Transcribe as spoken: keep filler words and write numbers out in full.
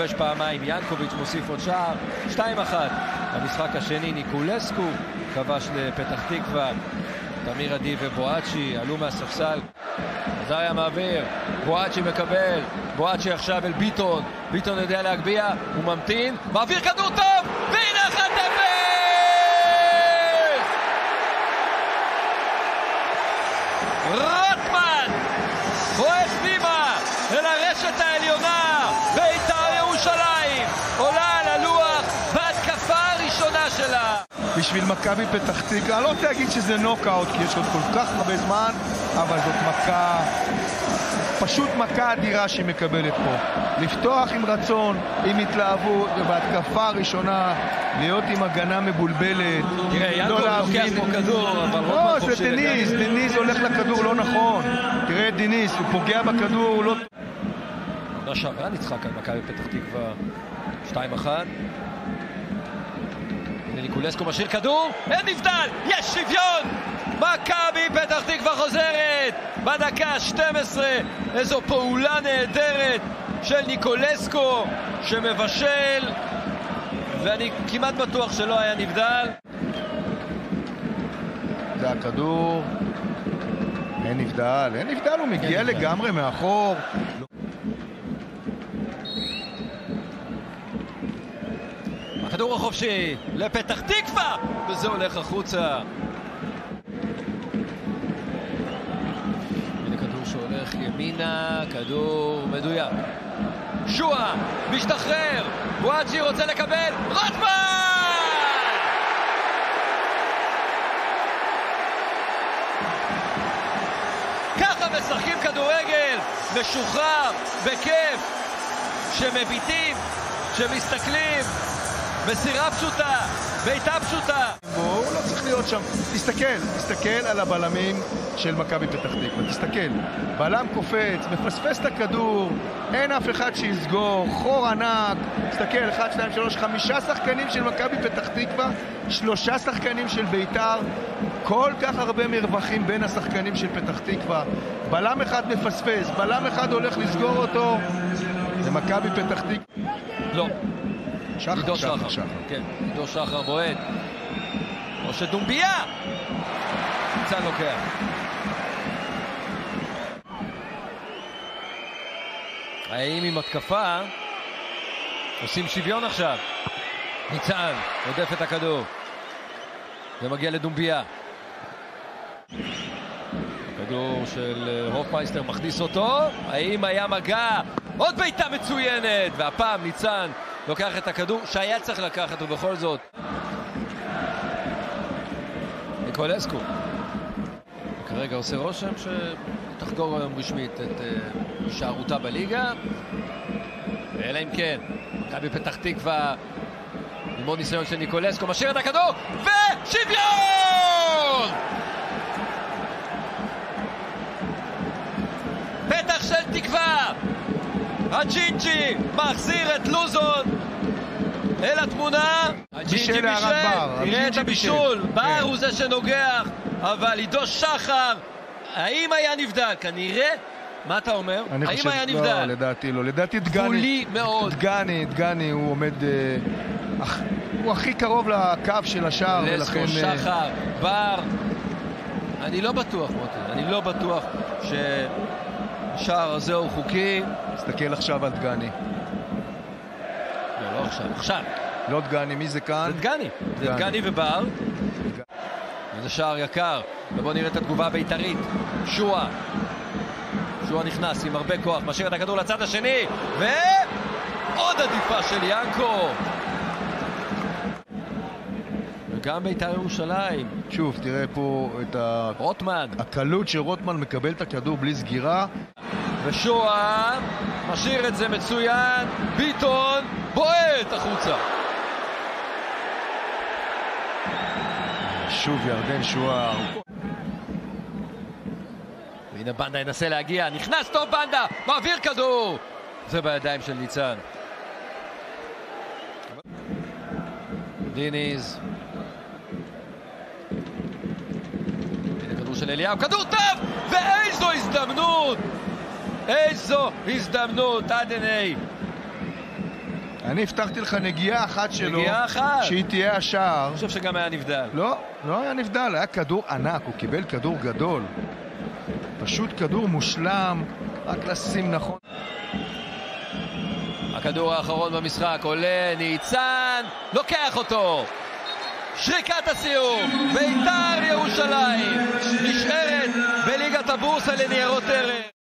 כובש פעמיים, ינקוביץ' מוסיף עוד שער, שתיים אחת. במשחק השני ניקולסקו כבש לפתח תקווה, תמיר עדי ובואצ'י עלו מהספסל, עזריה מעביר, בואצ'י מקבל, בואצ'י עכשיו אל ביטון, ביטון יודע להגביע, הוא ממתין, מעביר כדור טוב, והנה אחת אפס! רוטמן בועט פנימה אל הרשת העליונה, בית"ר ירושלים עולה על הלוח בהתקפה הראשונה שלה. בשביל מכבי פתח תקווה, אני לא רוצה להגיד שזה נוקאוט כי יש עוד כל כך הרבה זמן, אבל זאת מכה, פשוט מכה אדירה שהיא מקבלת פה. לפתוח עם רצון, עם התלהבות, ובהתקפה הראשונה להיות עם הגנה מבולבלת. תראה, ינקוב לוקח פה כדור, אבל לא, זה דניס, דניס הולך לכדור לא נכון. תראה דניס, הוא פוגע בכדור, הוא לא... לא שעברה נצחק על מכבי פתח תקווה שתיים אחת. ניקולסקו משאיר כדור, אין נבדל, יש שוויון! מכבי פתח תקווה חוזרת בדקה שתים עשרה. איזו פעולה נהדרת של ניקולסקו שמבשל, ואני כמעט בטוח שלא היה נבדל. זה הכדור, אין נבדל, אין נבדל, הוא מגיע לגמרי מאחור. הכדור החופשי לפתח תקווה, וזה הולך החוצה. הנה כדור שהולך ימינה, כדור מדויק. שועה, משתחרר, בואצ'י רוצה לקבל, רוטמן! ככה משחקים כדורגל, משוחרר, בכיף, שמביטים, שמסתכלים, מסירה פשוטה, בעיטה פשוטה. הוא לא צריך להיות שם. תסתכל, תסתכל על הבלמים של מכבי פתח תקווה, תסתכל. בלם קופץ, מפספס את הכדור, אין אף אחד שיסגור, חור ענק. תסתכל, אחד, שתיים, שלוש, חמישה שחקנים של מכבי פתח תקווה, שלושה שחקנים של בית"ר, כל כך הרבה מרווחים בין השחקנים של פתח תקווה. בלם אחד מפספס, בלם אחד הולך לסגור אותו. זה מכבי פתח תקווה. לא. שחר, עידו שחר, שחר, שחר. כן, עידו שחר בועט. או שדומביה! ניצן לוקח. האם עם התקפה עושים שוויון עכשיו? ניצן עודף את הכדור ומגיע לדומביה. הכדור של הופמייסטר מכניס אותו. האם היה מגע? עוד בעיטה מצוינת, והפעם ניצן לוקח את הכדור שהיה צריך לקחת, ובכל זאת ניקולסקו כרגע עושה רושם שתחגוג היום רשמית את הישארותה בליגה, אלא אם כן מכבי פתח תקווה עם עוד ניסיון של ניקולסקו משאיר את הכדור ושוויון! פתח של תקווה, הג'ינג'י מחזיר את לוזון אל התמונה. הג'ינג'י בישל, תראה את הבישול, בר הוא זה שנוגח, אבל עידו שחר, האם היה נבדל? כנראה. מה אתה אומר? האם היה נבדל? לא, לדעתי לא, לדעתי דגני, גבולי מאוד. דגני, דגני הוא עומד, הוא הכי קרוב לקו של השער, לסקו, שחר, בר, אני לא בטוח מוטי, אני לא בטוח שהשער הזה הוא חוקי. תסתכל עכשיו על דגני. לא, לא עכשיו, עכשיו. לא דגני, מי זה כאן? זה דגני, זה דגני ובר. זה שער יקר, ובוא נראה את התגובה הבית"רית. שועה. שועה נכנס עם הרבה כוח, משאיר את הכדור לצד השני, ועוד עדיפה של ינקו. וגם בית"ר ירושלים. שוב, תראה פה את ה... רוטמן. הקלות שרוטמן מקבל את הכדור בלי סגירה. ושועה משאיר את זה מצוין, ביטון בועט החוצה. שוב ירדן שועה. והנה בנדה ינסה להגיע, נכנס טוב בנדה, מעביר כדור, זה בידיים של ניצן. דיניז, הנה כדור של אליהו, כדור טוב, ואיזו הזדמנות, איזו הזדמנות, עדני אני הבטחתי לך נגיעה אחת שלו, נגיעה אחת. שהיא תהיה השער. אני חושב שגם היה נבדל. לא, לא היה נבדל, היה כדור ענק, הוא קיבל כדור גדול. פשוט כדור מושלם, רק לשים נכון. הכדור האחרון במשחק עולה, ניצן, לוקח אותו. שריקת הסיום, בית"ר ירושלים נשארת בליגת הבורסה לניירות ערך.